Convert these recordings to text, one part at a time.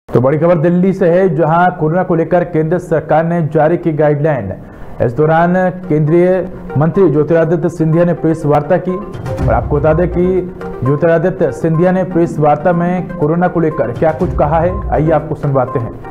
तो बड़ी खबर दिल्ली से है, जहां कोरोना को लेकर केंद्र सरकार ने जारी की गाइडलाइन। इस दौरान केंद्रीय मंत्री ज्योतिरादित्य सिंधिया ने प्रेस वार्ता की और आपको बता दें कि ज्योतिरादित्य सिंधिया ने प्रेस वार्ता में कोरोना को लेकर क्या कुछ कहा है, आइए आपको सुनवाते हैं।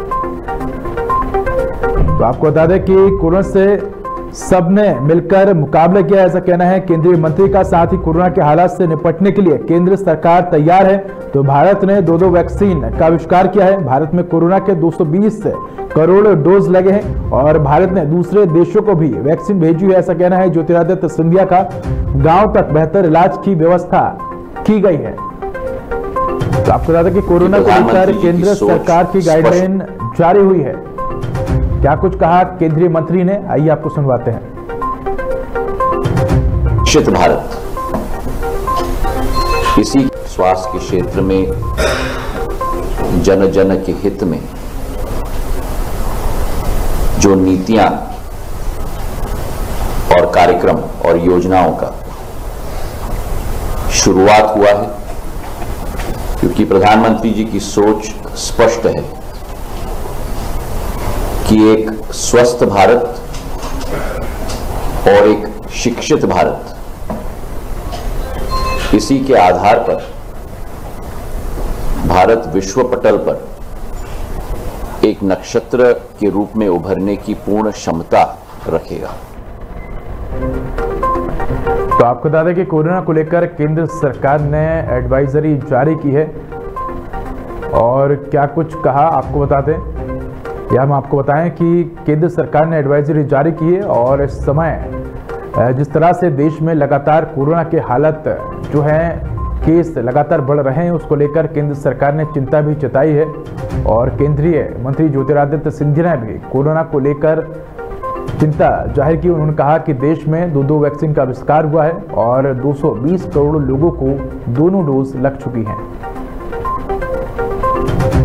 तो आपको बता दें कि कोरोना से सबने मिलकर मुकाबला किया, ऐसा कहना है केंद्रीय मंत्री का। साथ ही कोरोना के हालात से निपटने के लिए केंद्र सरकार तैयार है। तो भारत ने 2 वैक्सीन का आविष्कार किया है। भारत में कोरोना के 220 करोड़ डोज लगे हैं और भारत ने दूसरे देशों को भी वैक्सीन भेजी है, ऐसा कहना है ज्योतिरादित्य सिंधिया का। गांव तक बेहतर इलाज की व्यवस्था की गई है। तो आपको बता दें कि कोरोना को लेकर केंद्र सरकार की गाइडलाइन जारी हुई है। क्या कुछ कहा केंद्रीय मंत्री ने, आइए आपको सुनवाते हैं। विकसित भारत, इसी स्वास्थ्य के क्षेत्र में जन जन के हित में जो नीतियां और कार्यक्रम और योजनाओं का शुरुआत हुआ है, क्योंकि प्रधानमंत्री जी की सोच स्पष्ट है कि एक स्वस्थ भारत और एक शिक्षित भारत, इसी के आधार पर भारत विश्व पटल पर एक नक्षत्र के रूप में उभरने की पूर्ण क्षमता रखेगा। तो आपको बता दें कि कोरोना को लेकर केंद्र सरकार ने एडवाइजरी जारी की है और क्या कुछ कहा आपको बता दें, या हम आपको बताएं कि केंद्र सरकार ने एडवाइजरी जारी की है और इस समय जिस तरह से देश में लगातार कोरोना के हालत जो है, केस लगातार बढ़ रहे हैं, उसको लेकर केंद्र सरकार ने चिंता भी जताई है। और केंद्रीय मंत्री ज्योतिरादित्य सिंधिया ने भी कोरोना को लेकर चिंता जाहिर की। उन्होंने कहा कि देश में 2 वैक्सीन का आविष्कार हुआ है और 220 करोड़ लोगों को दोनों डोज लग चुकी हैं।